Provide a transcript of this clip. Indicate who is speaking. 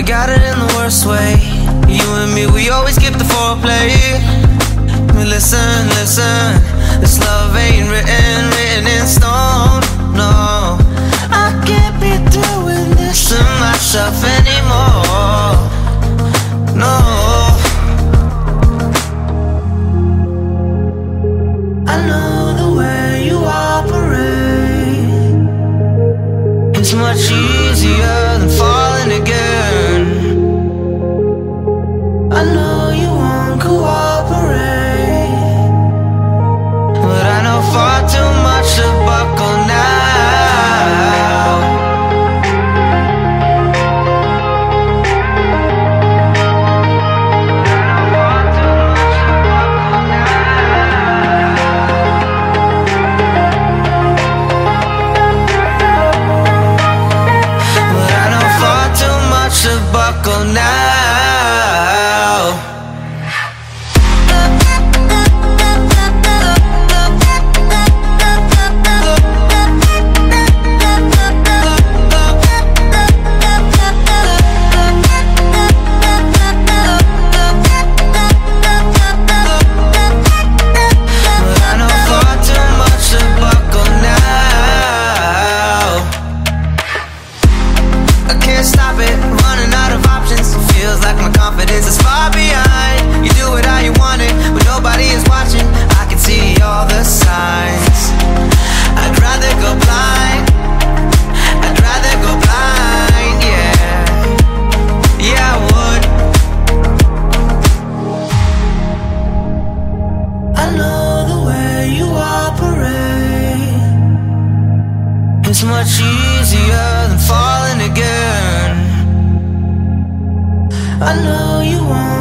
Speaker 1: got it in the worst way. You and me, we always skip the foreplay. Listen, listen, this love ain't written in stone. No, I can't be doing this to myself anymore. No, I know the way you operate is much easier than falling again. I know you won't cooperate, but I know far too much to buckle now. But I know far too much to buckle now. Stop it, running out of options. Feels like my confidence is far behind. You do it how you want it, but nobody is watching. I can see all the signs. I'd rather go blind. I'd rather go blind, yeah. Yeah, I would. I know the way you operate. It's much easier than falling again. I know you won't